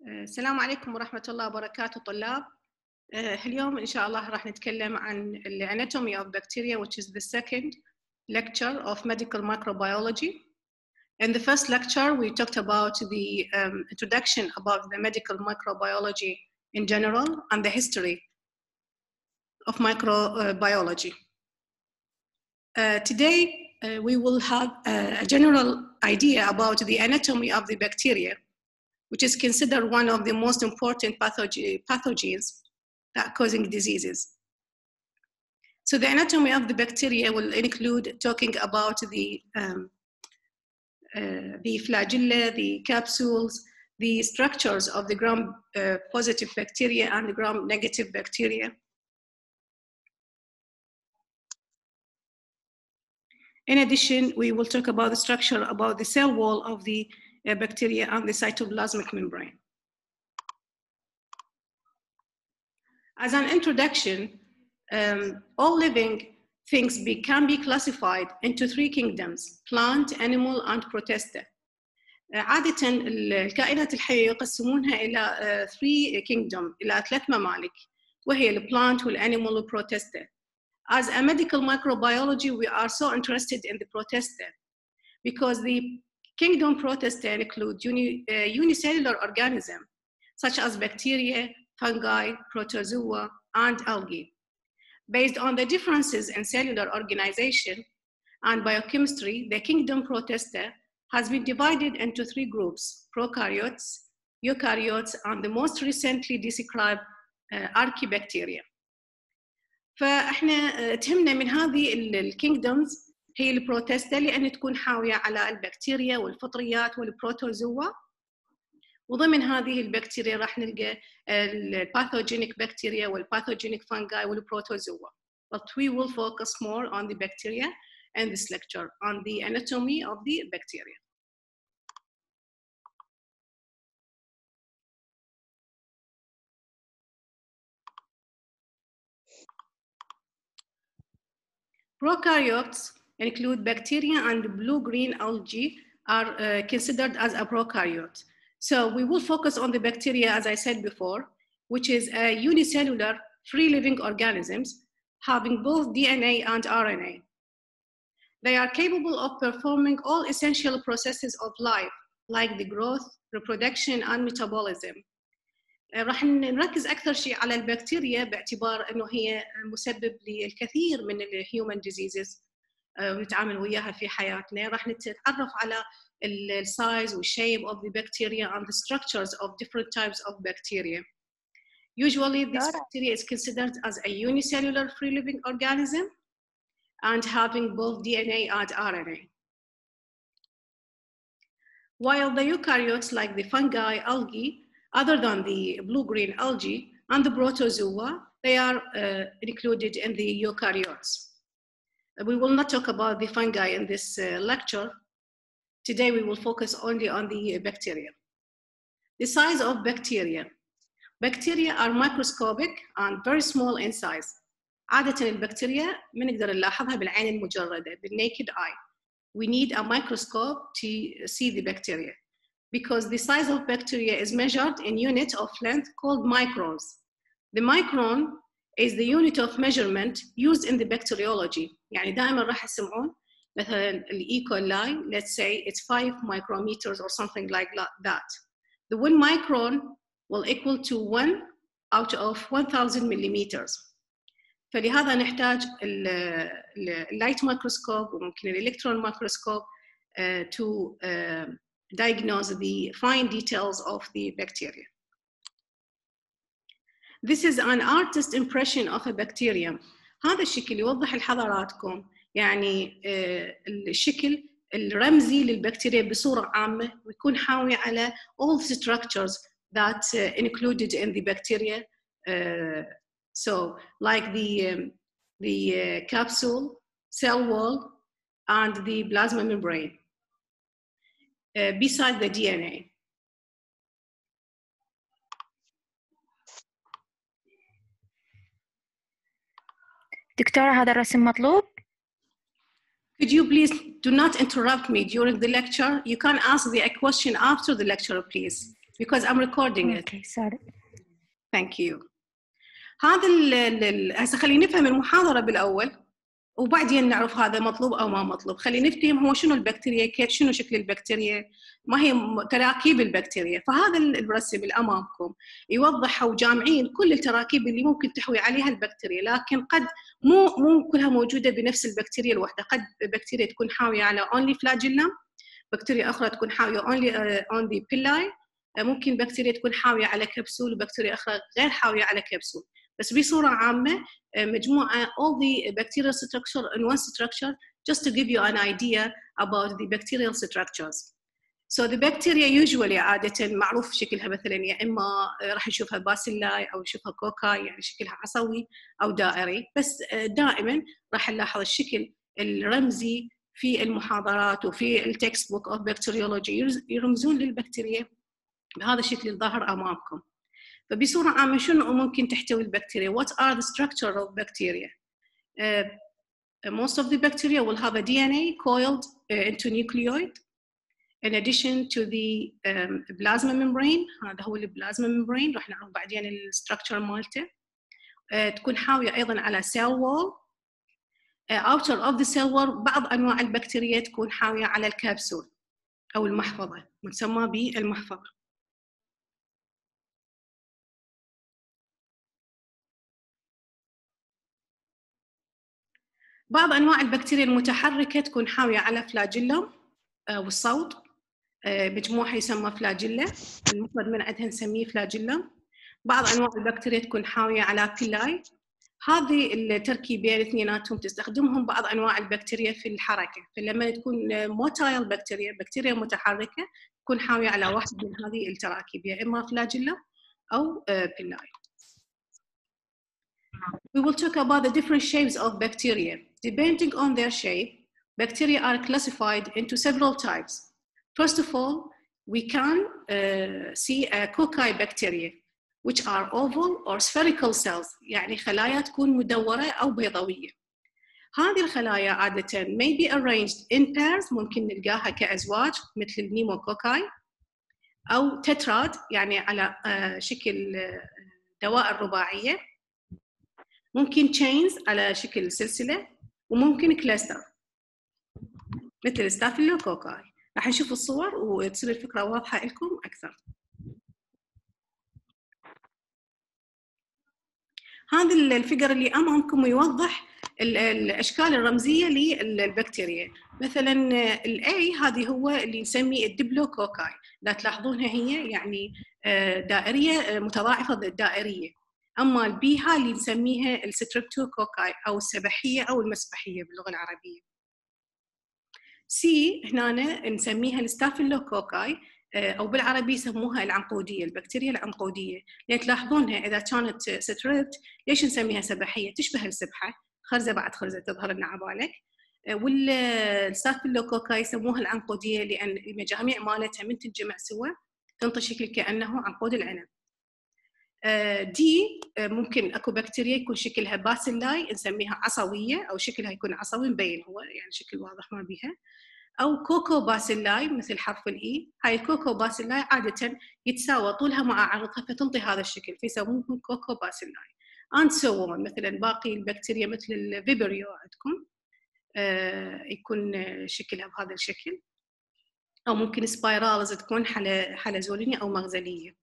السلام عليكم ورحمة الله وبركاته طلاب. اليوم إن شاء الله راح نتكلم عن the anatomy of bacteria, which is the second lecture of medical microbiology. In the first lecture, we talked about the introduction about the medical microbiology in general and the history of microbiology. Today, we will have a general idea about the anatomy of the bacteria, which is considered one of the most important pathogens that causing diseases. So the anatomy of the bacteria will include talking about the flagella, the capsules, the structures of the gram-positive bacteria and the gram-negative bacteria. In addition, we will talk about the structure about the cell wall of the bacteria and the cytoplasmic membrane. As an introduction, all living things can be classified into three kingdoms: plant, animal, and protista. عادة الكائنات الحية يقسمونها إلى three kingdoms، إلى ثلاث ممالك، وهي البلانت والانيمال والبروتista. As a medical microbiology, we are so interested in the protista because the kingdom protista include unicellular organisms such as bacteria, fungi, protozoa, and algae. Based on the differences in cellular organization and biochemistry, the kingdom protista has been divided into three groups: prokaryotes, eukaryotes, and the most recently described archaebacteria. فاحنا تهمنا من هذه الكينجدومز هي البروتيستا لأن تكون حاوية على البكتيريا والفطريات والبروتوزوا، وضمن هذه البكتيريا راح نلقى الباثوجينيك بكتيريا والباثوجينيك فانجاي والبروتوزوا. But we will focus more on the bacteria in this lecture, on the anatomy of the bacteria. Prokaryotes include bacteria, and blue-green algae are considered as a prokaryote. So we will focus on the bacteria, as I said before, which is a unicellular free-living organisms having both DNA and RNA. They are capable of performing all essential processes of life, like the growth, reproduction, and metabolism. راح نركز أكثر شيء على البكتيريا باعتبار أنه هي مسبب للكثير من الهيومن ديزيزز ونتعامل وياها في حياتنا. راح نتعرف على السايز والشيب of the bacteria and the structures of different types of bacteria. Usually, this bacteria is considered as a unicellular free-living organism and having both DNA and RNA. While the eukaryotes, like the fungi, algae, other than the blue-green algae and the protozoa, they are included in the eukaryotes. We will not talk about the fungi in this lecture. Today, we will focus only on the bacteria. The size of bacteria. Bacteria are microscopic and very small in size. عادة البكتيريا ما نقدر نلاحظها بالعين المجردة, the naked eye. We need a microscope to see the bacteria, because the size of bacteria is measured in unit of length called microns. The micron is the unit of measurement used in the bacteriology. يعني دائما راح تسمعون مثلا الE. coli, let's say it's 5 micrometers or something like that. The 1 micron will equal to 1 out of 1000 millimeters. فلهذا نحتاج اللايت مايكروسكوب وممكن الإلكترون مايكروسكوب to diagnose the fine details of the bacteria. This is an artist's impression of a bacterium. هذا الشكل يوضح لحضراتكم يعني الشكل الرمزي للبكتيريا بصورة عامة ويكون حاوي على all the structures that included in the bacteria. So like the capsule, cell wall, and the plasma membrane. Beside the DNA. دكتورة هذا الرسم مطلوب؟ Could you please do not interrupt me during the lecture? You can ask the question after the lecture, please. because I'm recording it. Okay, sorry. Thank you. هذا هسه خلينا نفهم المحاضرة بالأول وبعدين نعرف هذا مطلوب أو ما مطلوب. خلينا نفهم هو شنو البكتيريا، كيف شنو شكل البكتيريا، ما هي تراكيب البكتيريا. فهذا الرسم اللي أمامكم يوضح وجامعين كل التراكيب اللي ممكن تحوي عليها البكتيريا، لكن قد مو كلها موجودة بنفس البكتيريا الواحدة. قد بكتيريا تكون حاوية على only flagellum، بكتيريا أخرى تكون حاوية on the pili، ممكن بكتيريا تكون حاوية على كبسول وبكتيريا أخرى غير حاوية على كبسول. بس بصورة عامة مجموعة all the bacterial structure in one structure, just to give you an idea about the bacterial structures. So the bacteria usually عادة معروف شكلها مثلا يا إما راح نشوفها باسيلاي أو نشوفها كوكاي، يعني شكلها عصوي أو دائري، بس دائما راح نلاحظ الشكل الرمزي في المحاضرات وفي التكست بوك of bacteriology يرمزون للبكتيريا بهذا الشكل الظاهر أمامكم. فبصورة عامة شنو ممكن تحتوي البكتيريا؟ What are the structure of bacteria? Most of the bacteria will have a DNA coiled into nucleoid in addition to the plasma membrane. هذا هو البلازما membrane، راح نعرف بعدين الستراكشر مالته. تكون حاوية أيضاً على cell wall. outer of the cell wall بعض أنواع البكتيريا تكون حاوية على الكبسول أو المحفظة، مسمى بالمحفظة. بعض أنواع البكتيريا المتحركة تكون حاوية على فلاجيلوم والصوت، مجموعة يسمى فلاجيلا، المفرد من عندها نسميه فلاجيلوم. بعض أنواع البكتيريا تكون حاوية على بيلاي. هذه التركيبين الاثنيناتهم تستخدمهم بعض أنواع البكتيريا في الحركة. فلما تكون موتايل بكتيريا متحركة تكون حاوية على واحد من هذه التراكيب، يا إما فلاجيلا أو بيلاي. We will talk about the different shapes of bacteria. Depending on their shape, bacteria are classified into several types. First of all, we can see a cocci bacteria, which are oval or spherical cells، يعني خلايا تكون مدورة أو بيضاوية. هذه الخلايا عادة may be arranged in pairs، ممكن نلقاها كأزواج مثل النيموكوكاي، أو تتراد يعني على شكل دوائر رباعية، ممكن chains على شكل سلسلة، وممكن كلاستر مثل ستافيلوكوكاي. راح نشوف الصور وتصير الفكرة واضحة لكم أكثر. هذا الفيجر اللي أمامكم يوضح الأشكال الرمزية للبكتيريا. مثلاً ال A هذه هو اللي نسميه الدبلوكوكاي، لا تلاحظونها هي يعني دائرية متضاعفة دائرية. أما ال B ها اللي نسميها الستريبتوكوكاي أو السبحية أو المسبحية باللغة العربية. C هنا نسميها الستافيلوكوكاي أو بالعربي يسموها العنقودية، البكتيريا العنقودية. لأن تلاحظونها إذا كانت ستريبت ليش نسميها سبحية؟ تشبه السبحة، خرزة بعد خرزة تظهر لنا عبالك. والستافيلوكوكاي يسموها العنقودية لأن المجاميع مالتها من تنجمع سوا تنطي شكل كأنه عنقود العنب. دي ممكن اكو بكتيريا يكون شكلها باسيلاي نسميها عصوية أو شكلها يكون عصوي مبين هو يعني شكل واضح ما بيها، أو كوكو باسيلاي مثل حرف الإي. هاي الكوكو باسيلاي عادة يتساوى طولها مع عرضها فتنطي هذا الشكل فيسموهم كوكو باسيلاي. and so on. مثلا باقي البكتيريا مثل الفيبريو عندكم يكون شكلها بهذا الشكل، أو ممكن سبايرالز تكون حلزونية أو مغزلية.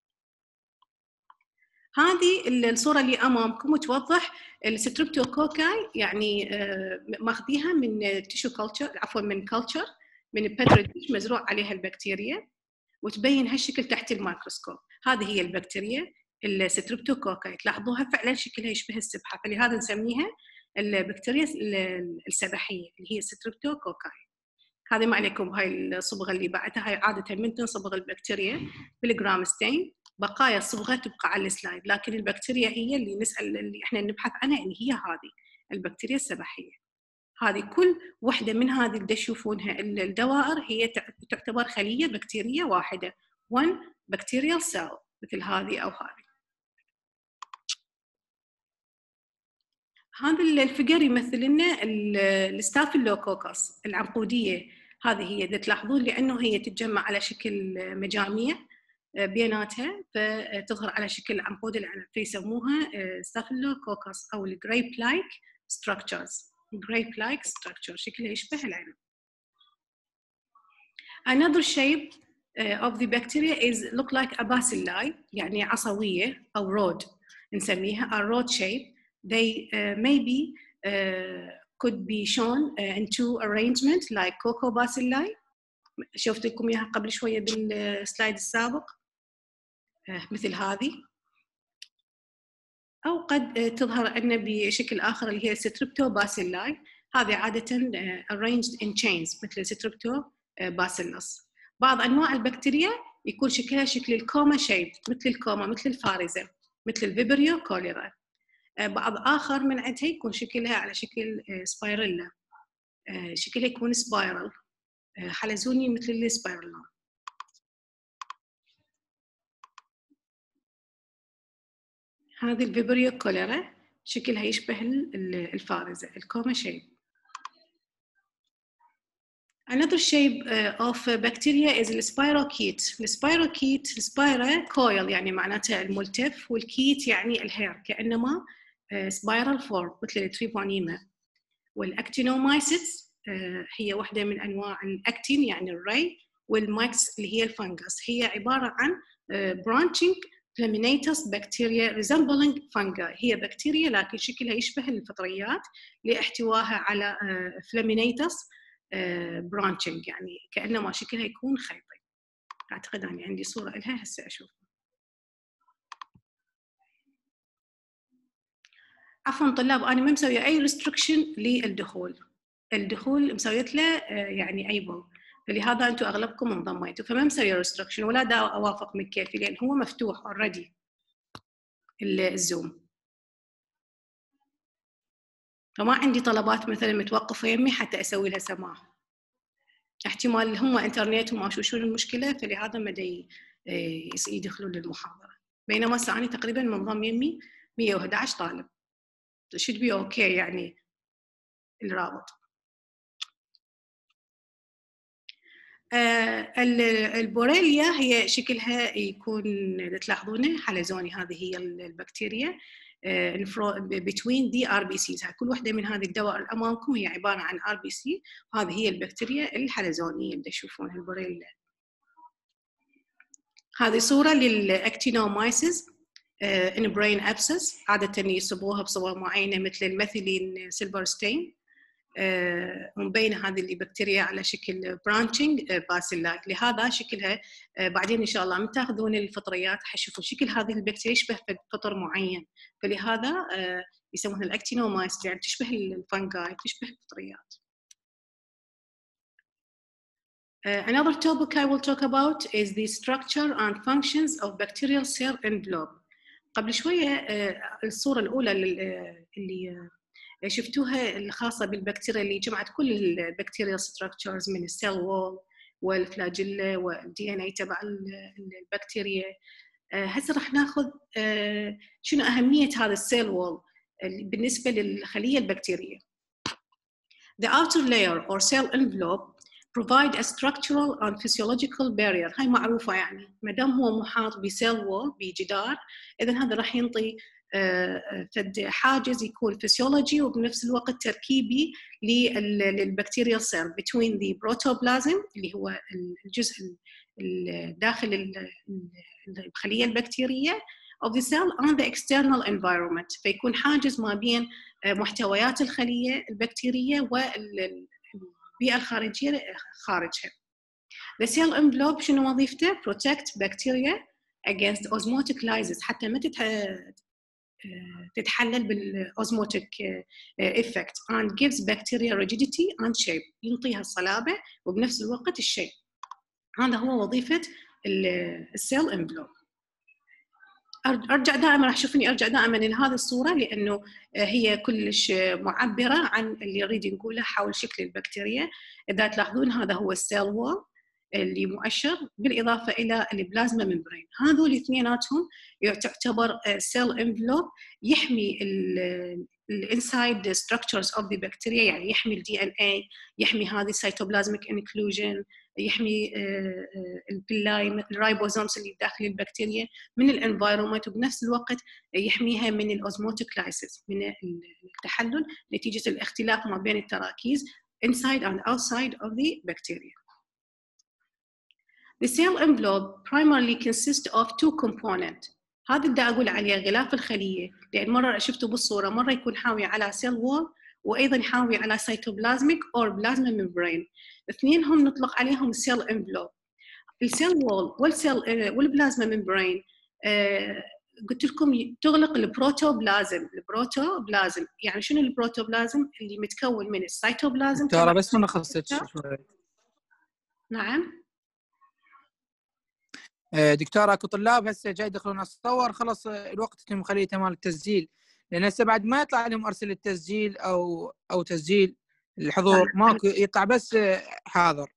هذه الصورة اللي أمامكم توضح الستريبتوكوكاي، يعني ماخذيها من تيشو كلتشر، عفوا من كلتشر من بتري ديش مزروع عليها البكتيريا، وتبين هالشكل تحت الميكروسكوب. هذه هي البكتيريا الستريبتوكوكاي، تلاحظوها فعلا شكلها يشبه السبحة، فلهذا نسميها البكتيريا السبحية اللي هي ستريبتوكوكاي. هذه ما عليكم. هاي الصبغة اللي بعدها هاي عادة من تنصبغ البكتيريا بالجرام ستين، بقايا الصبغة تبقى على السلايد، لكن البكتيريا هي اللي نسأل اللي احنا نبحث عنها ان هي هذه البكتيريا السبحية. هذه كل وحدة من هذه اللي تشوفونها الدوائر هي تعتبر خلية بكتيرية واحدة، one bacterial cell، مثل هذه أو هذه. هذا الفيجر يمثل لنا الستافيلوكوكس العنقودية. هذه هي إذا تلاحظون لأنه هي تتجمع على شكل مجاميع بيناتها، فتظهر على شكل عنقود العنب، فيسموها ستافيلوكوكس أو الجريب لايك structures. grape like structure شكلها يشبه العنب. Another shape of the bacteria is look like a bacilli، يعني عصوية أو rod نسميها a rod shape. They maybe could be shown in two arrangement like coco bacilli. شفت لكم إياها قبل شوية بالسلايد السابق مثل هذه، أو قد تظهر عندنا بشكل آخر اللي هي streptobacilli. هذه عادة arranged in chains مثل streptobacillus. بعض أنواع البكتيريا يكون شكلها شكل الكوما شيب، مثل الكوما، مثل الفارزة، مثل الفيبريو كوليرا. بعض آخر من عندها يكون شكلها على شكل سبايريلا، شكلها يكون سبايرال حلزوني مثل السبايرلا. هذه الفيبريو كوليرا شكلها يشبه الفارزة الكوما شيب. Another shape of bacteria is السبايروكيت. السبايروكيت سبايرا كويل يعني معناتها الملتف، والكيت يعني الهير، كأنما سبايرال فورم مثل التريبونيما. والأكتينومايسيتس هي واحدة من أنواع الأكتين يعني الري، والمايكس اللي هي الفنغس. هي عبارة عن branching flaminatus bacteria resembling fungi. هي بكتيريا لكن شكلها يشبه الفطريات لاحتوائها على flaminatus branching، يعني كأنما شكلها يكون خيطي. أعتقد أني عندي صورة لها هسه أشوفها. عفوا طلاب، أنا ما مسوية أي restriction للدخول. الدخول مسويت له يعني أيبل، فلهذا أنتم أغلبكم انضميتوا، فما مسوية restriction ولا دا أوافق من كيفي لأن هو مفتوح already الزوم. فما عندي طلبات مثلا متوقفة يمي حتى أسوي لها سماح. احتمال هم انترنت وما شو المشكلة، فلهذا ما يدخلون للمحاضرة. بينما أنا تقريبا منضم يمي 111 طالب. should be okay يعني الرابط. البوريليا هي شكلها يكون تلاحظونه حلزوني، هذه هي البكتيريا between the RBCs. كل واحدة من هذه الدوائر أمامكم هي عبارة عن RBC، وهذه هي البكتيريا الحلزونية اللي تشوفونها البوريليا. هذه صورة للأكتينومايسيس in brain abscess، عادة يصبوها بصور معينة مثل الميثيلين سيلفرستين، ومبينة هذه البكتيريا على شكل برانشنج باسيلاي. لهذا شكلها بعدين إن شاء الله من تاخذون الفطريات حتشوفوا شكل هذه البكتيريا يشبه فطر معين، فلهذا يسمونها الأكتينومايسيس، يعني تشبه الفنجاي، تشبه الفطريات. Another topic I will talk about is the structure and functions of bacterial cell envelope. قبل شوية الصورة الأولى اللي شفتوها الخاصة بالبكتيريا اللي جمعت كل البكتيريال structures من السيل وول والفلاجيلا والدي ان اي تبع البكتيريا. هسه راح ناخذ شنو أهمية هذا السيل وول بالنسبة للخلية البكتيرية. The outer layer or cell envelope provide a structural and physiological barrier. هاي معروفة، يعني ما دام هو محاط بسيل وول بجدار، إذن هذا راح ينطي فد حاجز يكون فسيولوجي وبنفس الوقت تركيبي للبكتيريال سيل between the protoplasm اللي هو الجزء داخل الخلية البكتيرية of the cell and the external environment. فيكون حاجز ما بين محتويات الخلية البكتيرية والبيئة الخارجية خارجها. The cell envelope شنو وظيفته؟ protect bacteria against osmotic lysis، حتى ما تتحلل بالأوزموتيك effect and gives bacteria rigidity and shape، ينطيها الصلابة وبنفس الوقت الشيب. هذا هو وظيفة السيل انفلوب. أرجع دائما، راح تشوفني أرجع دائما لهذه الصورة لأنه هي كلش معبرة عن اللي نريد نقوله حول شكل البكتيريا. إذا تلاحظون هذا هو السيل وول، اللي مؤشر، بالإضافة إلى البلازما ممبرين. هذول اثنيناتهم تعتبر سيل انفلوب يحمي الانسايد ستراكشرز اوف ذا بكتيريا، يعني يحمي الدي ان اي، يحمي هذه السيتوبلازميك انكلوجن، يحمي الرايبوزومز اللي داخل البكتيريا من الانفايرمنت، وبنفس الوقت يحميها من الاوزموتوكلايسيس، من التحلل نتيجة الاختلاف ما بين التراكيز inside and outside of the bacteria. The cell envelope primarily consists of two components. هذا اللي أقول عليه غلاف الخلية، لأن مرة شفته بالصورة مرة يكون حاوي على cell wall وأيضاً حاوي على cytoplasmic or plasma membrane. اثنينهم نطلق عليهم cell envelope. الcell wall والplasma membrane قلت لكم تغلق البروتوبلازم. يعني شنو البروتوبلازم؟ اللي متكون من السيتوبلازم. ترى بس ما خلصت شوي. نعم دكتورة، اكو طلاب هسه جاي يدخلون اتصور خلص الوقت تم خليته مال التسجيل، لان هسه بعد ما يطلع لهم ارسل التسجيل او تسجيل الحضور، ماكو، يطلع بس حاضر.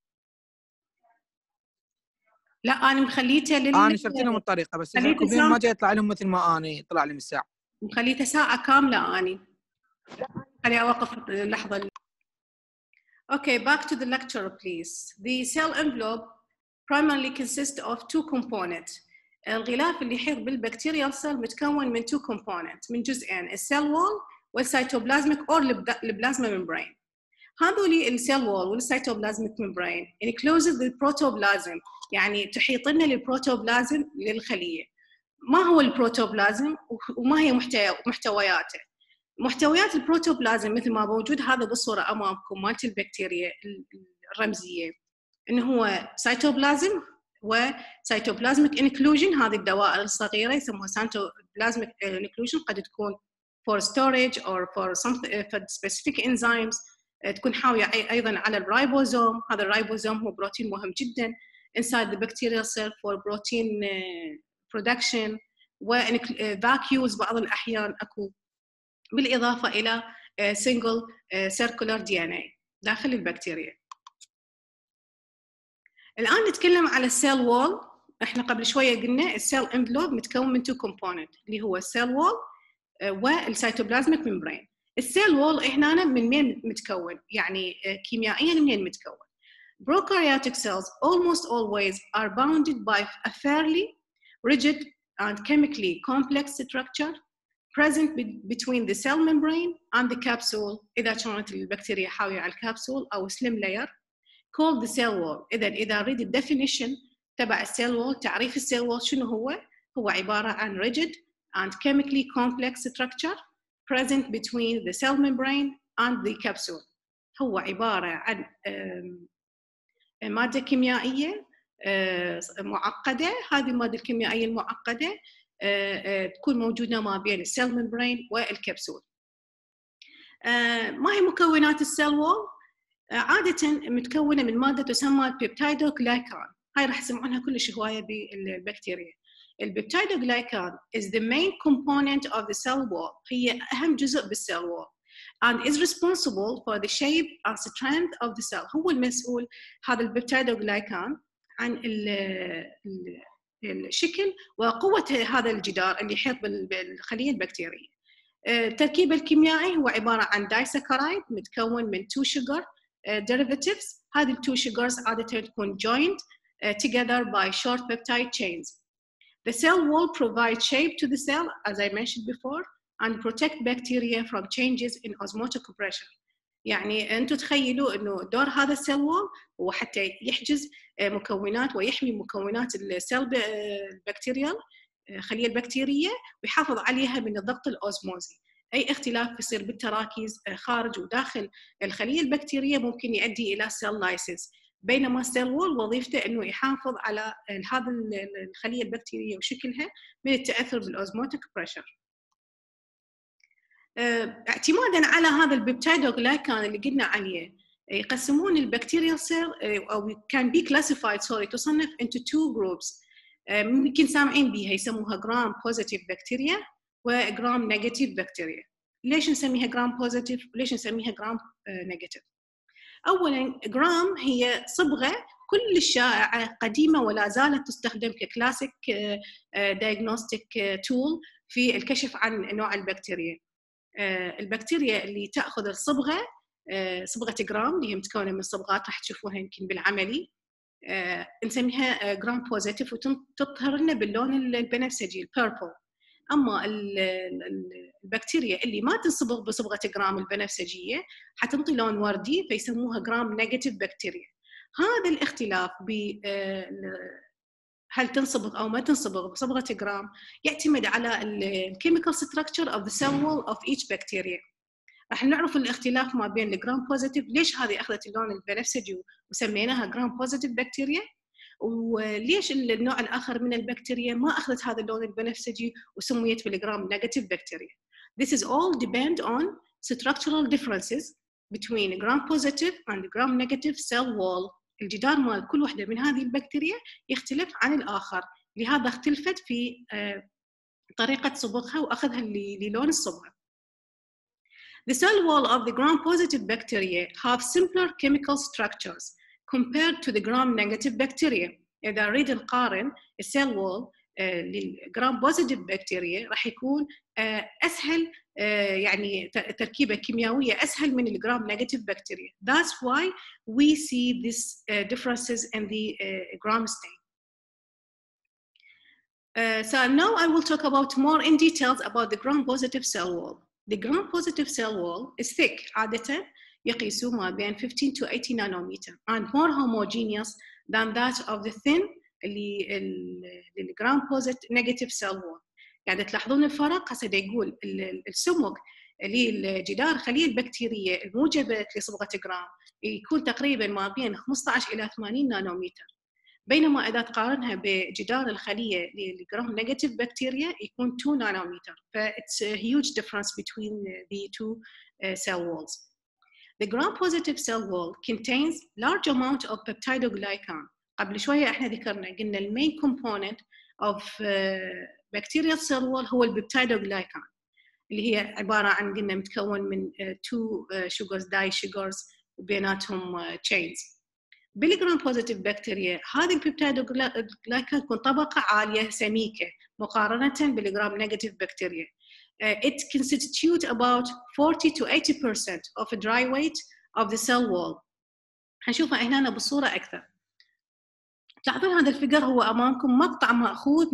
لا انا مخليته انا شفت لهم الطريقه، بس اذا ما جاي يطلع لهم مثل ما انا طلع لي من ساعه. مخليته ساعه كامله اني. خليني اوقف لحظه. Okay, back to the lecture please. The cell envelope primarily consists of two components. الغلاف اللي يحيط بالبكتيريال سيل متكون من two components، من جزئين، السيل وول والسيتوبلازميك or البلازما ممبرين. هذول السيل وول والسيتوبلازميك ممبرين encloses the protoplasm، يعني تحيط لنا البروتوبلازم للخليه. ما هو البروتوبلازم وما هي محتوياته؟ محتويات البروتوبلازم مثل ما موجود هذا بالصوره امامكم مالت البكتيريا الرمزيه، انه هو سيتوبلازم وسيتوبلازميك انكلوجن، هذه الدوائر الصغيره يسموها سيتوبلازميك انكلوجن، قد تكون for storage or for specific enzymes، تكون حاويه ايضا على الرايبوزوم. هذا الرايبوزوم هو بروتين مهم جدا inside the bacterial cell for protein production وvacuoles بعض الاحيان اكو، بالاضافه الى single circular DNA داخل البكتيريا. الآن نتكلم على السيل وول. احنا قبل شوية قلنا السيل انفلوب متكون من two components اللي هو السيل وول والسيتوبلازميك ممبرين. السيل وول هنا من مين متكون؟ يعني كيميائيا منين متكون؟ Prokaryotic cells almost always are bounded by a fairly rigid and chemically complex structure present between the cell membrane and the capsule، إذا كانت البكتيريا حاوية على الكبسول أو slim layer called the cell wall. إذا أريد الديفينيشن تبع السيل وول، تعريف السيل وول شنو هو؟ هو عبارة عن rigid and chemically complex structure present between the cell membrane and the capsule. هو عبارة عن مادة كيميائية معقدة. هذه المادة الكيميائية المعقدة تكون موجودة ما بين السيل ممبرين والكبسول. ما هي مكونات السيل وول؟ عادة متكونة من مادة تسمى البيبتايدوغلايكان. هاي راح تسمعونها كلش هواية بالبكتيريا. البيبتايدوغلايكان is the main component of the cell wall، هي أهم جزء بالسيل wall and is responsible for the shape and strength of the cell. هو المسؤول هذا البيبتايدوغلايكان عن الشكل وقوة هذا الجدار اللي يحيط بالخلية البكتيرية. التركيب الكيميائي هو عبارة عن دايساكرايد متكون من 2 sugar derivatives. هذه ال 2 sugars عادة تكون joined together by short peptide chains. The cell wall provides shape to the cell, as I mentioned before, and protect bacteria from changes in osmotic pressure. يعني أنتم تخيلوا إنه دور هذا السيل وول هو حتى يحجز مكونات ويحمي مكونات السيل البكتيريال، الخلية البكتيرية، ويحافظ عليها من الضغط الأوزموزي. أي اختلاف يصير بالتراكيز خارج وداخل الخلية البكتيرية ممكن يؤدي إلى سيل لايسيس، بينما السيل وول وظيفته إنه يحافظ على هذا الخلية البكتيرية وشكلها من التأثر بالأوزموتيك بريشر. اعتمادا على هذا البيبتايدوغلايكان اللي قلنا عليه، يقسمون البكتيريال سيل أو can be classified تصنف into 2 groups. ممكن سامعين بيها، يسموها جرام بوزيتيف بكتيريا وجرام نيجاتيف بكتيريا. ليش نسميها جرام بوزيتيف وليش نسميها جرام نيجاتيف؟ اولا جرام هي صبغه كل الشائعة قديمة ولا زالت تستخدم ككلاسيك diagnostic tool في الكشف عن نوع البكتيريا. البكتيريا اللي تأخذ الصبغة صبغة جرام اللي هي متكونة من صبغات راح تشوفوها يمكن بالعملي، نسميها جرام بوزيتيف وتظهر لنا باللون البنفسجي البيربل. أما البكتيريا اللي ما تنصبغ بصبغة جرام البنفسجية حتنطي لون وردي فيسموها جرام نيجاتيف بكتيريا. هذا الاختلاف هل تنصبغ أو ما تنصبغ بصبغة جرام يعتمد على الكيميكال ستراكشر of the cell wall of each bacteria. راح نعرف الاختلاف ما بين الجرام بوزيتيف، ليش هذه أخذت اللون البنفسجي وسميناها جرام بوزيتيف بكتيريا، وليش النوع الآخر من البكتيريا ما أخذت هذا اللون البنفسجي وسميت بالجرام نيجاتيف بكتيريا. This is all depend on structural differences between gram positive and gram negative cell wall. الجدار مال كل واحدة من هذه البكتيريا يختلف عن الآخر، لهذا اختلفت في طريقة صبغها وأخذها للون الصبغة. The cell wall of the gram-positive bacteria have simpler chemical structures compared to the gram-negative bacteria. إذا نريد نقارن السيل وول للجرام-positive bacteria راح يكون أسهل، يعني تركيبة كيميائية أسهل من الجرام-negative bacteria. That's why we see these differences in the gram stain. So now I will talk about more in details about the gram-positive cell wall. The gram-positive cell wall is thick عادة يقيس ما بين 15 to 80 nanometer and more homogeneous than that of the thin gram-positive negative cell wall. يعني تلاحظون الفرق. هسه يقول السمك للجدار خلية البكتيرية الموجبة لصبغة جرام يكون تقريبا ما بين 15 إلى 80 نانومتر، بينما إذا تقارنها بجدار الخلية للجرام نيجاتيف بكتيريا يكون 2 نانومتر. It's a huge difference between the two cell walls. The gram-positive cell wall contains large amount of peptidoglycan. قبل شوية احنا ذكرنا قلنا المين component of bacterial cell wall هو البيبتيدوغلايكان اللي هي عبارة عن قلنا متكون من 2 sugars disugars وبيناتهم chains. بالجرام بوزيتيف بكتيريا هذه البيبتيدوغلايكان تكون طبقة عالية سميكة مقارنة بالجرام نيجاتيف بكتيريا. It constitutes about 40 to 80% of the dry weight of the cell wall. هنشوفها هنا بالصورة أكثر. تلاحظون هذا الفيجر هو أمامكم مقطع مأخوذ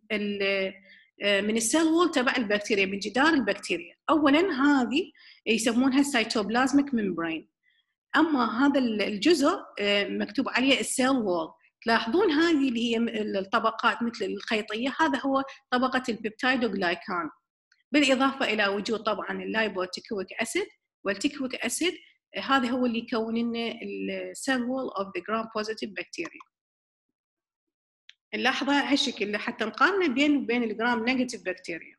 من السيل وول تبع البكتيريا، من جدار البكتيريا. أولاً هذه يسمونها السيتوبلازميك ممبرين. أما هذا الجزء مكتوب عليه السيل وول. تلاحظون هذه اللي هي الطبقات مثل الخيطية، هذا هو طبقة البيبتيدوغلايكان، بالإضافة إلى وجود طبعاً اللايبوتيكويك أسيد والتيكويك أسيد. هذا هو اللي يكون لنا السيل وول of the gram positive bacteria. نلاحظها هالشكل حتى نقارنه بين وبين الجرام نيجاتيف بكتيريا.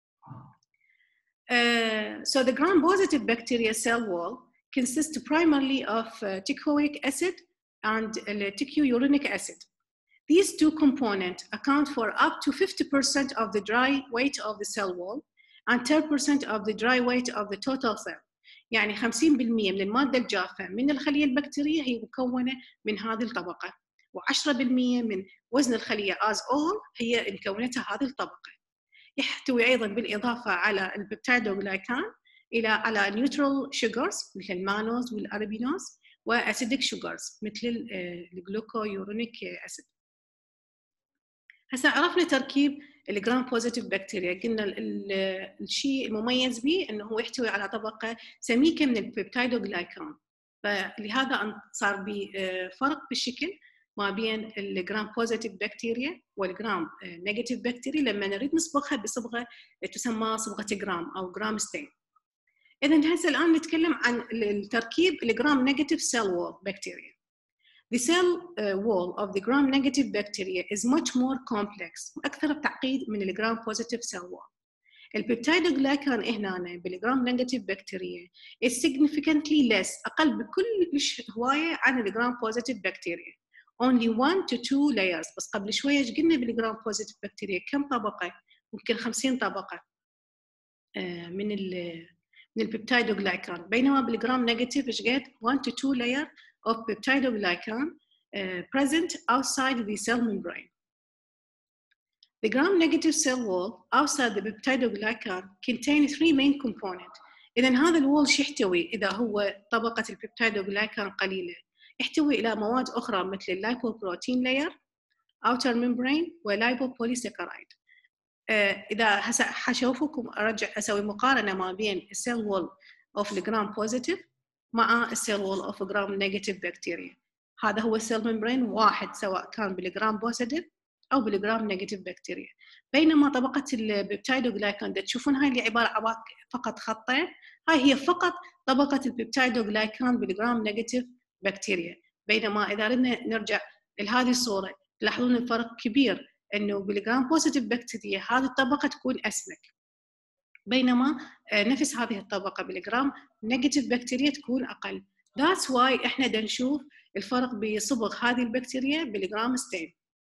So the gram positive bacteria cell wall consists primarily of teichoic acid and teichouronic acid. These two components account for up to 50% of the dry weight of the cell wall and 10% of the dry weight of the total cell. يعني 50% من المادة الجافة من الخلية البكتيرية هي مكونة من هذه الطبقة، و10% من وزن الخلية as all هي مكونتها هذه الطبقة. يحتوي أيضاً بالإضافة على البيبتيدوغلايكان على نيوترال شوجرز مثل المانوز والأربينوز وأسيديك شوجرز مثل الجلوكويورونيك أسيد. هسا عرفنا تركيب الجرام بوزيتيف بكتيريا. قلنا الشيء المميز به أنه هو يحتوي على طبقة سميكة من البيبتيدوغلايكان، فلهذا صار بفرق بالشكل ما بين الجرام بوزيتيف بكتيريا والجرام نيجاتيف بكتيريا لما نريد نصبغها بصبغة تسمى صبغة جرام أو جرام ستين. إذن هسه الآن نتكلم عن التركيب الجرام نيجاتيف cell wall bacteria. The cell wall of the gram-negative bacteria is much more complex وأكثر تعقيد من الجرام positive cell wall. البيبتيدوغلايكان هنا بالجرام-negative bacteria is significantly less، أقل بكل هواية عن الجرام positive bacteria. Only 1 to 2 layers. بس قبل شوية قلنا بالجرام positive bacteria كم طبقة؟ ممكن 50 طبقة من البيبتيدوغلايكان، بينما بالجرام-negative إيش قد 1 to 2 layer of peptidoglycan present outside the cell membrane. The gram-negative cell wall outside the peptidoglycan contain 3 main components. إذن هذا الوول شو يحتوي إذا هو طبقة البيبتيدوغلايكان قليلة؟ يحتوي إلى مواد أخرى مثل اللايبوبروتين layer, outer membrane ولايبوبوليساكرايد. إذا هسه حشوفكم أرجع أسوي مقارنة ما بين السيل وول of الجرام بوزيتيف مع السيل وول of جرام نيجاتيف بكتيريا. هذا هو السيل ممبرين واحد سواء كان بالجرام بوزيتيف أو بالجرام نيجاتيف بكتيريا. بينما طبقة البيبتيدوغلايكان تشوفون هاي اللي عبارة عن فقط خطين، هاي هي فقط طبقة البيبتيدوغلايكان بالجرام نيجاتيف بكتيريا. بينما إذا ردنا نرجع لهذه الصورة تلاحظون الفرق كبير، إنه بالجرام بوزيتيف بكتيريا هذه الطبقة تكون أسمك، بينما نفس هذه الطبقة بالجرام نيجاتيف بكتيريا تكون أقل. That's why إحنا دا نشوف الفرق بصبغ هذه البكتيريا بالجرام ستين.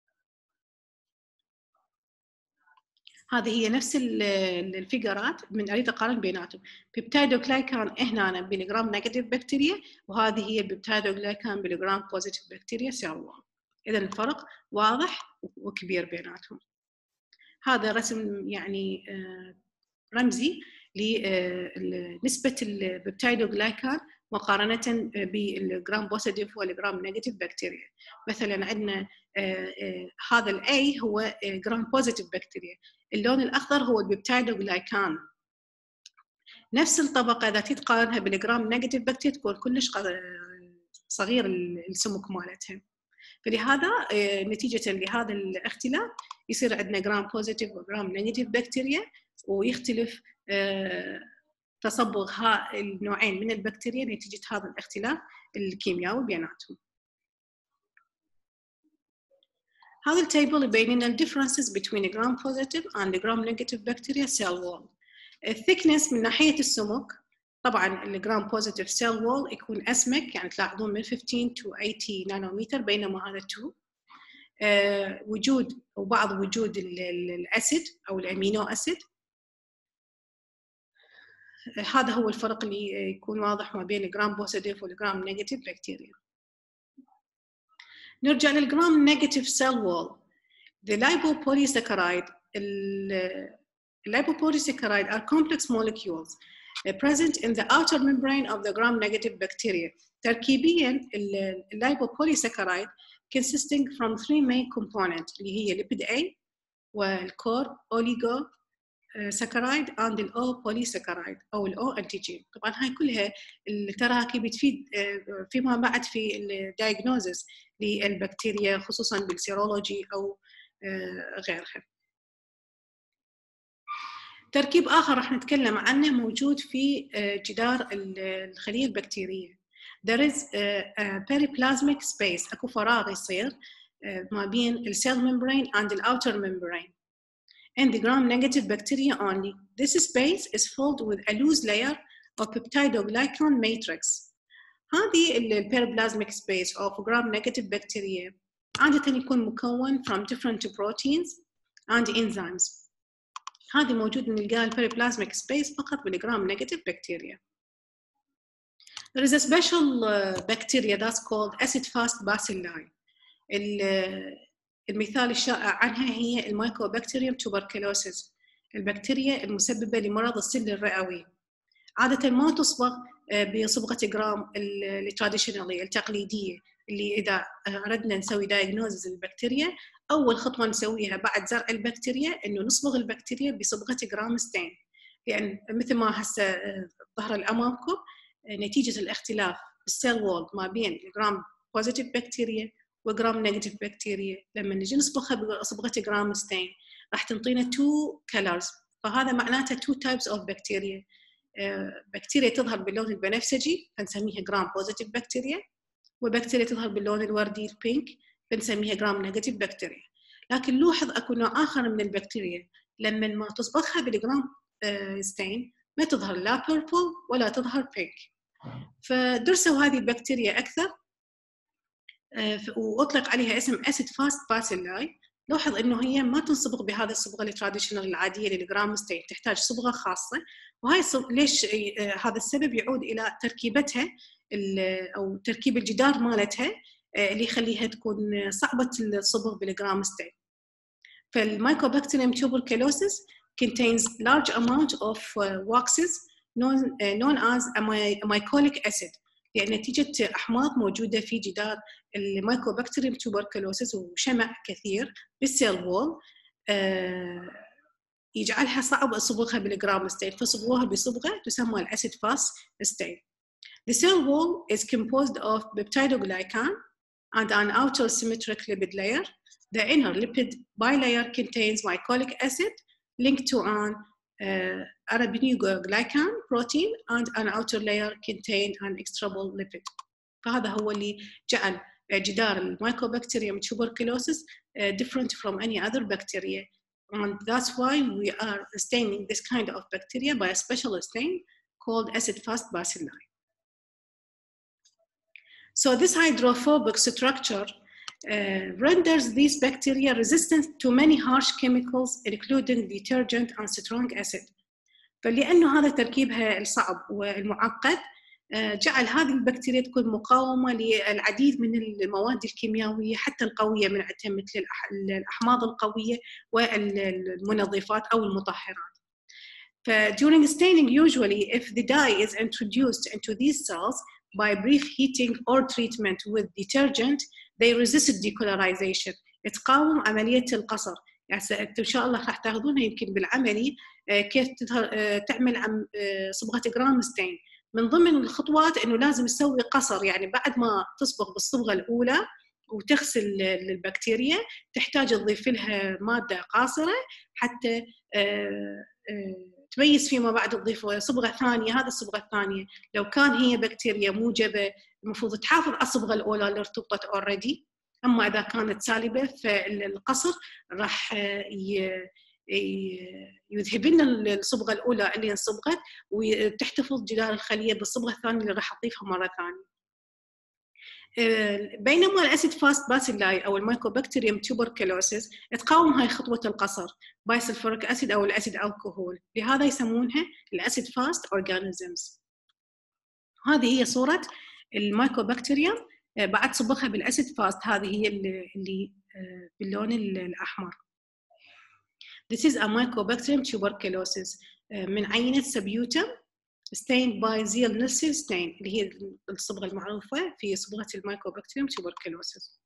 هذه هي نفس الفيجرات من أريد أقارن بيناتهم. بيبتيدوغلايكان هنا بالجرام نيجاتيف بكتيريا، وهذه هي البيبتيدوغلايكان بالجرام بوزيتيف بكتيريا سيل وول. إذا الفرق واضح وكبير بيناتهم. هذا رسم يعني رمزي لنسبة البيبتيدوغلايكان مقارنة بالجرام بوزيتيف والجرام نيجاتيف بكتيريا. مثلا عندنا هذا الأي هو جرام بوزيتيف بكتيريا، اللون الأخضر هو البيبتيدوغلايكان. نفس الطبقة إذا تقارنها بالجرام نيجاتيف بكتيريا تكون كلش صغير السمك مالتها. فلهذا نتيجة لهذا الاختلاف يصير عندنا جرام بوزيتيف وجرام نيجاتيف بكتيريا، ويختلف تصبغ النوعين من البكتيريا نتيجة هذا الاختلاف الكيميائي بيناتهم. هذا التيبل يبين لنا ال differences between a gram positive and a gram negative bacteria cell wall. الثيكنس من ناحية السمك، طبعاً الجرام بوزيتيف سيل وول يكون أسمك، يعني تلاحظون من 15 to 80 نانومتر، بينما هذا 2. وجود وبعض وجود الأسيد أو الأمينو أسيد. هذا هو الفرق اللي يكون واضح ما بين الجرام بوزيتيف والجرام نيجاتيف بكتيريا. نرجع للجرام نيجاتيف سيل وول. The lipopolysaccharide lipopolysaccharide are complex molecules present in the outer membrane of the gram-negative bacteria. تركيبياً lipopolysaccharide consisting from 3 main components اللي هي lipid A والcore oligosaccharide and the O polysaccharide أو O antigen. طبعاً هاي كلها التراكيب تفيد فيما بعد في الdiagnosis للبكتيريا خصوصاً بالسيرولوجي أو غيرها. تركيب آخر راح نتكلم عنه موجود في جدار الخلية البكتيرية. There is a periplasmic space، أكو فراغ يصير ما بين ال cell membrane and the outer membrane. In the gram-negative bacteria only, this space is filled with a loose layer of peptidoglycan matrix. هذه ال periplasmic space of gram-negative bacteria عادة يكون مكون from different proteins and enzymes. هذه موجود نلقاها البيريبلازميك سبيس فقط بالجرام نيجاتيف بكتيريا. There is a special bacteria that's called acid fast bacilli. المثال الشائع عنها هي المايكوبكتيريوم توبركلوسيس، البكتيريا المسببة لمرض السل الرئوي. عادة ما تصبغ بصبغة جرام التراديشنالي التقليدية، اللي إذا أردنا نسوي دايجنوزز البكتيريا أول خطوة نسويها بعد زرع البكتيريا إنه نصبغ البكتيريا بصبغة جرام ستين، لأن مثل ما هسه ظهر أمامكم نتيجة الاختلاف بالسيل وول ما بين الجرام بوزيتيف بكتيريا وجرام نيجاتيف بكتيريا، لما نجي نصبغها بصبغة جرام ستين راح تنطينا 2 colors، فهذا معناته 2 types of bacteria. بكتيريا تظهر باللون البنفسجي فنسميها جرام بوزيتيف بكتيريا، وبكتيريا تظهر باللون الوردي البينك بنسميها جرام نيجاتيف بكتيريا. لكن لوحظ اكو نوع اخر من البكتيريا لما ما تصبغها بالجرام ستين ما تظهر لا بيربل ولا تظهر بينك. فدرسوا هذه البكتيريا اكثر واطلق عليها اسم اسيد فاست باسيلاي. لوحظ انه هي ما تنصبغ بهذا الصبغه التراديشنال العاديه للجرام ستين، تحتاج صبغه خاصه. وهاي ليش هذا السبب يعود الى تركيبتها او تركيب الجدار مالتها اللي يخليها تكون صعبة الصبغ بالجرام ستين. فالمايكوبكتيريوم tuberculosis contains large amount of waxes known as mycolic acid، لأن نتيجة أحماض موجودة في جدار المايكوبكتيريوم tuberculosis وشمع كثير بالسيل وول يجعلها صعب صبغها بالجرام ستين، فصبغوها بصبغة تسمى الأسيد فاست ستين. The cell wall is composed of peptidoglycan and an outer symmetric lipid layer. The inner lipid bilayer contains mycolic acid linked to an arabinoglycan protein, and an outer layer contains an extracellular lipid. فهذا هو اللي جعل جدار المايكوبكتيريوم tuberculosis different from any other bacteria, and that's why we are staining this kind of bacteria by a special stain called acid-fast bacilli. So this hydrophobic structure renders these bacteria resistant to many harsh chemicals including detergent and strong acid. فلأنه هذا تركيبها الصعب والمعقد جعل هذه البكتيريا تكون مقاومة للعديد من المواد الكيميائية حتى القوية من عندها مثل الأحماض القوية والمنظفات أو المطهرات. During staining, usually if the dye is introduced into these cells by brief heating or treatment with detergent, they resist decolorization. تقاوم عملية القصر. يعني إن شاء الله راح تاخذونها يمكن بالعملي كيف تعمل صبغة جرام ستين. من ضمن الخطوات إنه لازم تسوي قصر، يعني بعد ما تصبغ بالصبغة الأولى وتغسل البكتيريا تحتاج تضيف لها مادة قاصرة حتى تميز فيما بعد تضيف صبغة ثانية. هذه الصبغة الثانية لو كان هي بكتيريا موجبة المفروض تحافظ على الصبغة الأولى اللي ارتبطت أوريدي، أما إذا كانت سالبة فالقصر راح يذهب لنا الصبغة الأولى اللي انصبغت وتحتفظ جدار الخلية بالصبغة الثانية اللي راح أضيفها مرة ثانية. بينما الأسيد فاست باسيلاي أو المايكوبكتيريوم tuberculosis تقاوم هاي خطوة القصر بايسلفوريك أسيد أو الأسيد الكحول، لهذا يسمونها الأسيد فاست أورجانيزمز. هذه هي صورة المايكوبكتيريوم بعد صبغها بالأسيد فاست، هذه هي اللي باللون الأحمر. This is a mycobacterium tuberculosis من عينة سبيوتم stained by Ziehl-Neelsen stain اللي هي الصبغة المعروفة في صبغة المايكوبكتيريوم tuberculosis.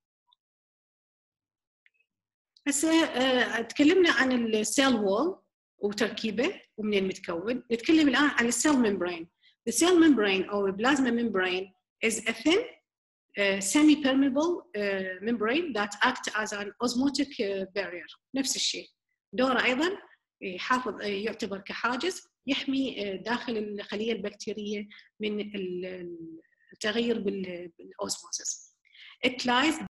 هسه تكلمنا عن السيل وول وتركيبه ومنين متكون. نتكلم الآن عن السيل ممبرين. The cell membrane or plasma membrane is a thin semi-permeable membrane that acts as an osmotic barrier. نفس الشيء دوره أيضاً يحافظ يعتبر كحاجز يحمي داخل الخلية البكتيرية من التغير بالأوزموسيس. It lies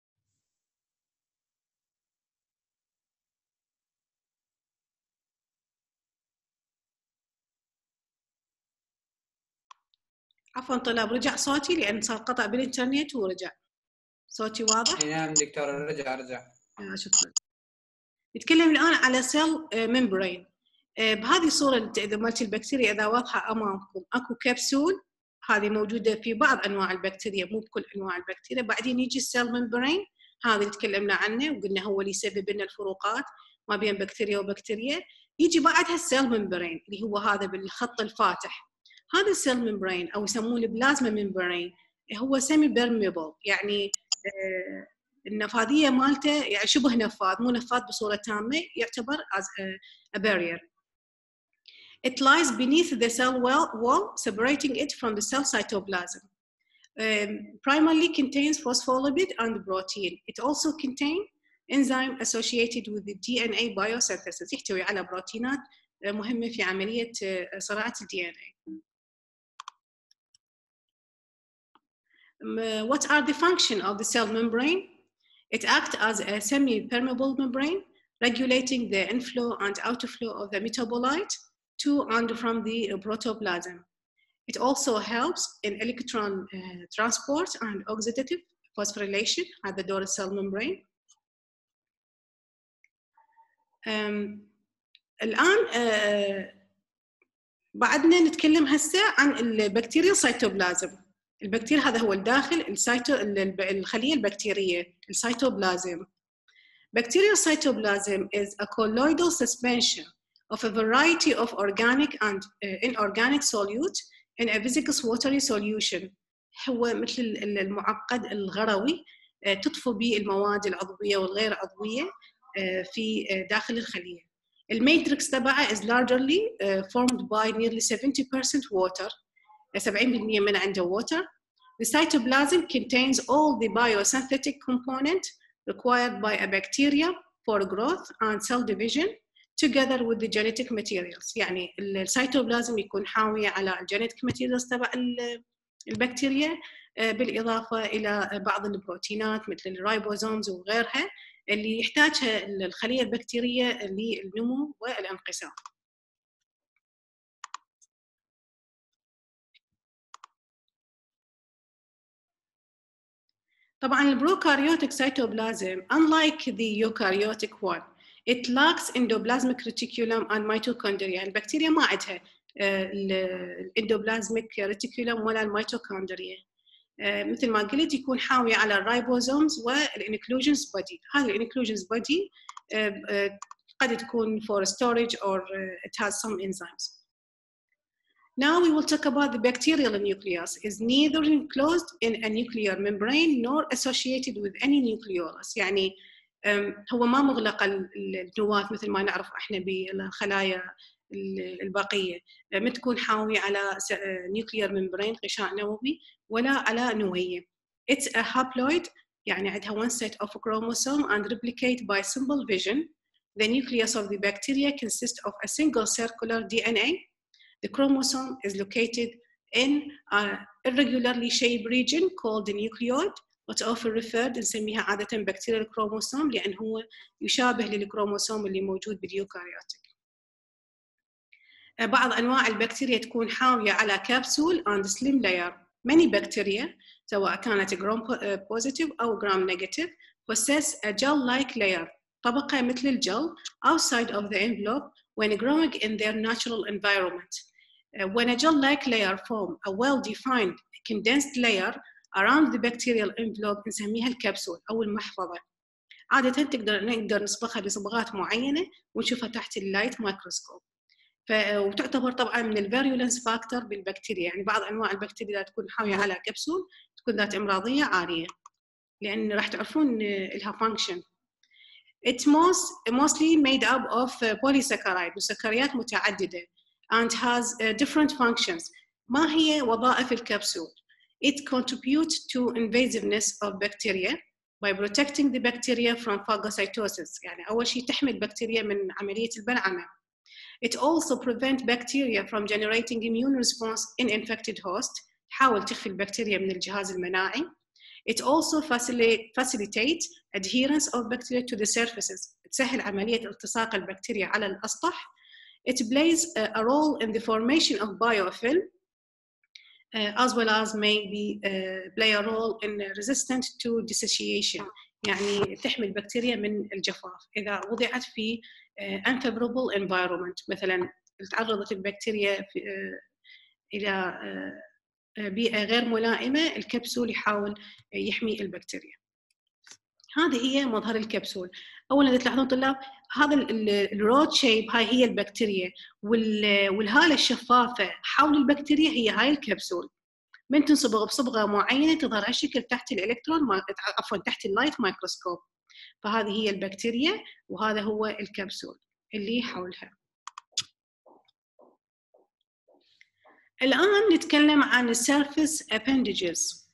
عفواً طلاب رجع صوتي لأن صار قطع بالإنترنت ورجع صوتي واضح؟ نعم دكتورة رجع. شكراً. نتكلم الآن على سيل ممبرين. بهذه الصورة إذا مالت البكتيريا إذا واضحة أمامكم أكو كبسول، هذه موجودة في بعض أنواع البكتيريا مو بكل أنواع البكتيريا. بعدين يجي السيل ممبرين هذا اللي تكلمنا عنه وقلنا هو اللي يسبب لنا الفروقات ما بين بكتيريا وبكتيريا. يجي بعدها السيل ممبرين اللي هو هذا بالخط الفاتح. هذا السيل ممبرين أو يسموه البلازما ممبرين هو سيمي بيرميبل، يعني النفاذية مالته يعني شبه نفاذ مو نفاذ بصورة تامة، يعتبر as a barrier. It lies beneath the cell wall, separating it from the cell cytoplasm. Primarily contains phospholipid and protein. It also contains enzyme associated with the DNA biosynthesis. يحتوي على بروتينات مهمة في عملية صناعة ال DNA. What are the function of the cell membrane? It acts as a semi-permeable membrane, regulating the inflow and outflow of the metabolite to and from the protoplasm. It also helps in electron transport and oxidative phosphorylation at the dorsal cell membrane. الآن بعدنا نتكلم هسه عن البكتيريا سيتوبلازم. البكتيريا هذا هو الداخل الخلية البكتيرية السيتوبلازم. Bacterial cytoplasm is a colloidal suspension of a variety of organic and inorganic solutes in a viscous watery solution. هو مثل المعقد الغروي تطفو به المواد العضوية والغير عضوية في داخل الخلية. الماتريكس تبعه is largely formed by nearly 70% water. 70% من عنده water. The cytoplasm contains all the biosynthetic component required by a bacteria for growth and cell division together with the genetic materials. يعني السيتوبلازم يكون حاوي على الجينيتيك ماتيريالز تبع البكتيريا بالإضافة إلى بعض البروتينات مثل الرايبوزومز وغيرها اللي يحتاجها الخلية البكتيرية للنمو والانقسام. طبعاً البروكاريوتيك cytoplasm, unlike the eukaryotic one, it lacks endoplasmic reticulum and mitochondria. البكتيريا ما عندها الاندوبلازميك ريتيكولم ولا الميتوكوندريا. مثل ما قلت يكون حاوي على الرايبوزومز والانكلوجنز بودي. هذه الانكلوجنز بودي قد تكون for storage or it has some enzymes. Now we will talk about the bacterial nucleus. Is neither enclosed in a nuclear membrane nor associated with any nucleolus. يعني هو ما مغلق النواة مثل ما نعرف احنا بالخلايا الباقية. ما تكون حاوي على nuclear membrane غشاء نووي ولا على نوية. It's a haploid يعني عندها one set of chromosome and replicate by simple fission. The nucleus of the bacteria consists of a single circular DNA. The chromosome is located in an irregularly shaped region called the nucleoid, but often referred نسميها عادة bacterial chromosome لأن هو يشابه للكروموسوم اللي موجود باليوكاريوتيك. بعض أنواع البكتيريا تكون حاوية على كبسول and slim layer. Many bacteria سواء كانت gram positive أو gram negative possess a gel-like layer طبقة مثل الجل outside of the envelope when growing in their natural environment. When a gel-like layer form a well-defined condensed layer around the bacterial envelope نسميها الكبسول أو المحفظة. عادة نقدر نصبغها بصبغات معينة ونشوفها تحت اللايت مايكروسكوب. وتعتبر طبعا من الفيريولنس فاكتور بالبكتيريا. يعني بعض أنواع البكتيريا تكون حاوية على كبسول تكون ذات إمراضية عالية لأن راح تعرفون لها function. It's mostly made up of polysaccharide مسكريات متعددة and has different functions. ما هي وظائف الكبسول؟ It contributes to invasiveness of bacteria by protecting the bacteria from phagocytosis. يعني أول شيء تحمي البكتيريا من عملية البلعمة. It also prevents bacteria from generating immune response in infected host. تحاول تخفي البكتيريا من الجهاز المناعي. It also facilitates adherence of bacteria to the surfaces. تسهل عملية التصاق البكتيريا على الأسطح. It plays a role in the formation of biofilm, as well as maybe play a role in resistant to dissociation. يعني تحمي البكتيريا من الجفاف إذا وضعت في unfavorable environment. مثلا تعرضت البكتيريا إلى بيئة غير ملائمة الكبسول يحاول يحمي البكتيريا. هذه هي مظهر الكبسول. أولاً تلاحظون طلاب هذا الرود شيب هاي هي البكتيريا والهالة الشفافة حول البكتيريا هي هاي الكبسول. من تنصبغ بصبغة معينة تظهر هالشكل تحت الإلكترون عفواً تحت اللايت مايكروسكوب. فهذه هي البكتيريا وهذا هو الكبسول اللي حولها. الآن نتكلم عن السيرفيس appendages.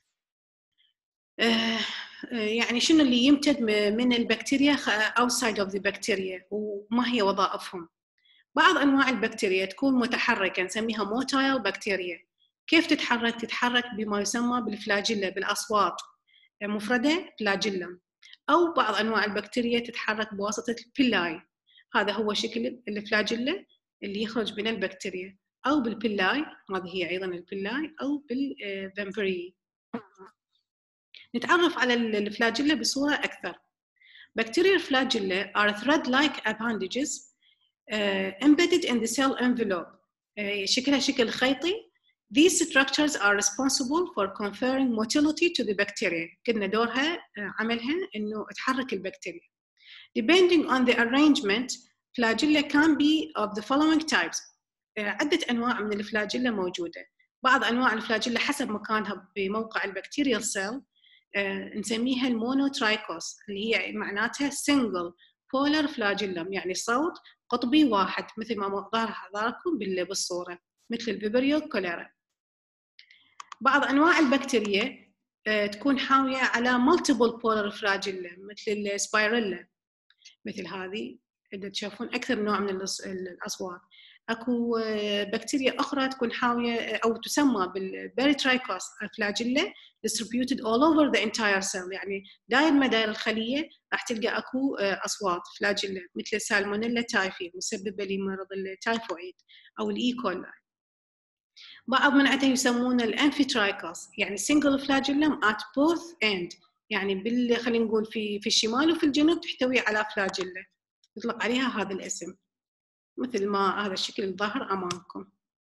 يعني شنو اللي يمتد من البكتيريا outside of the bacteria وما هي وظائفهم. بعض أنواع البكتيريا تكون متحركة نسميها موتايل بكتيريا. كيف تتحرك؟ تتحرك بما يسمى بالفلاجيلا بالأصوات مفردة فلاجيلا. أو بعض أنواع البكتيريا تتحرك بواسطة البيلاي. هذا هو شكل الفلاجيلا اللي يخرج من البكتيريا. أو بالبيلاي هذه هي أيضاً البيلاي أو بالفامبري. نتعرف على الفلاجيلا بصورة أكثر. Bacterial flagella are thread-like appendages embedded in the cell envelope. شكلها شكل خيطي These structures are responsible for conferring motility to the bacteria. قلنا دورها عملها إنه تحرك البكتيريا. Depending on the arrangement, flagella can be of the following types. عدة أنواع من الفلاجيلا موجودة. بعض أنواع الفلاجيلا حسب مكانها بموقع البكتيريال سيل نسميها المونوترايكوس اللي هي معناتها single polar flagellum، يعني صوت قطبي واحد مثل ما ظهر حضراتكم بالصورة مثل الفيبريو كوليرا. بعض أنواع البكتيريا تكون حاوية على multiple polar flagellum مثل السبايريلا، مثل هذه اللي تشوفون أكثر نوع من الأصوات. أكو بكتيريا أخرى تكون حاوية أو تسمى بالبيريترايكوس فلاجيلا distributed all over the entire cell، يعني داير مدار الخلية راح تلقى أكو أصوات فلاجيلا مثل سالمونيلا تايفي مسببة لمرض التايفويد أو الإيكولاي. بعض من عندها يسمونه الأنفيترايكوس، يعني single flagellum at both end، يعني خلينا نقول في الشمال وفي الجنوب تحتوي على فلاجيلا، يطلق عليها هذا الاسم مثل ما هذا الشكل الظاهر أمامكم.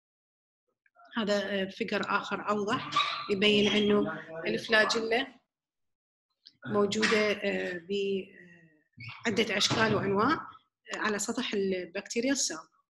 هذا فيجر آخر أوضح يبين إنه الفلاجيلا موجودة بعدة أشكال وأنواع على سطح البكتيريا سيل.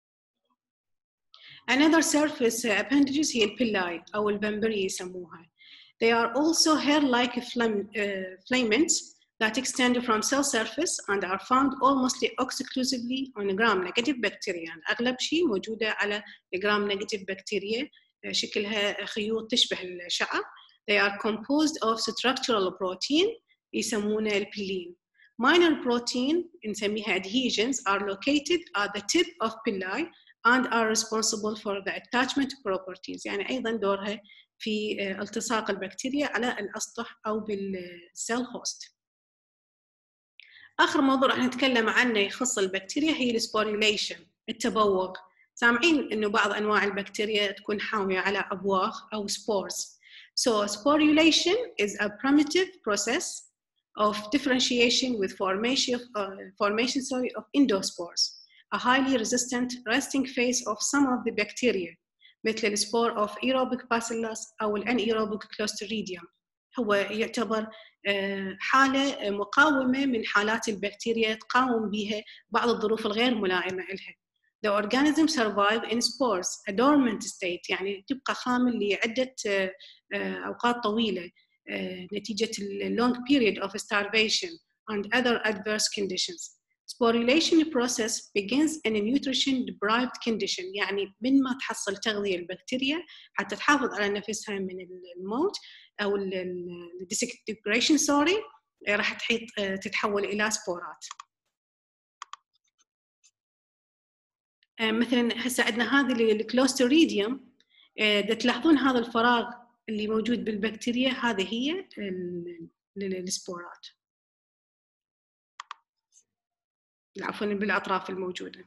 Another surface appendages هي البيلاي أو البمبري يسموها. They are also hair-like filaments that extend from cell surface and are found almost exclusively on gram-negative bacteria. أغلب شيء موجودة على gram-negative bacteria، شكلها خيوط تشبه الشعر. They are composed of structural protein يسمونه البيلين. Minor protein نسميها adhesions are located at the tip of villi and are responsible for the attachment properties، يعني أيضاً دورها في التصاق البكتيريا على الأسطح أو بالسيل هوست. آخر موضوع راح نتكلم عنه يخص البكتيريا هي السبوريوليشن، التبوغ. سامعين إنه بعض أنواع البكتيريا تكون حاوية على أبواغ أو spores. So sporulation is a primitive process of differentiation with formation of endospores, a highly resistant resting phase of some of the bacteria مثل السبور of aerobic bacillus أو الanaerobic clostridium. هو يعتبر حالة مقاومة من حالات البكتيريا تقاوم بها بعض الظروف الغير ملائمة لها. The organism survive in spores, a dormant state، يعني تبقى خامل لعدة أوقات طويلة نتيجة long period of starvation and other adverse conditions. Sporulation process begins in a nutrition deprived condition، يعني من ما تحصل تغذية البكتيريا حتى تحافظ على نفسها من الموت أو disintegration راح تتحول إلى سبورات. مثلا هسه عندنا هذه الكلوستريديوم، تلاحظون هذا الفراغ اللي موجود بالبكتيريا، هذه هي السبورات، عفوا بالأطراف الموجودة.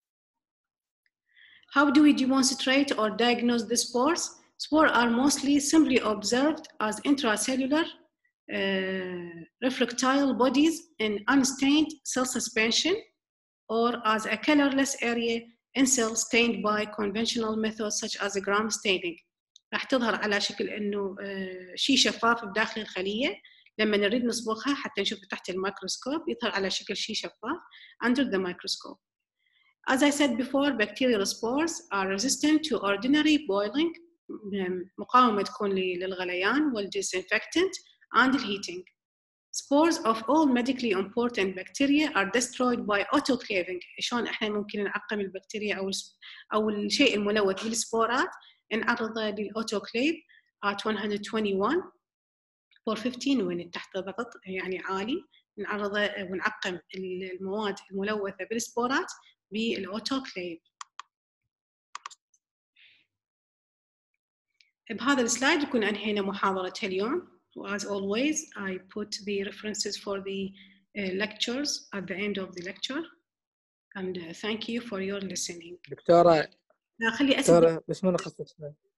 How do we demonstrate or diagnose the spores? Spores are mostly simply observed as intracellular refractile bodies in unstained cell suspension or as a colorless area in cells stained by conventional methods such as gram staining. راح تظهر على شكل إنه شيء شفاف بداخل الخلية، لما نريد نصبغها حتى نشوف تحت الميكروسكوب يظهر على شكل شيء شفاف under the microscope. As I said before, bacterial spores are resistant to ordinary boiling، مقاومة تكون للغليان والdisinfectant and heating. Spores of all medically important bacteria are destroyed by autoclaving. شلون احنا ممكن نعقم البكتيريا أو الشيء الملوث بالسبورات نعرضه للأوتوكليف at 121 for 15 وين تحت ضغط يعني عالي، نعرضه ونعقم المواد الملوثة بالسبورات بالأوتوكليف. بهذا السلايد يكون أنهينا محاضرة اليوم. As always, I put the references for the lectures at the end of the lecture, and thank you for your listening. دكتورة خلي أسمع بس ما نخصص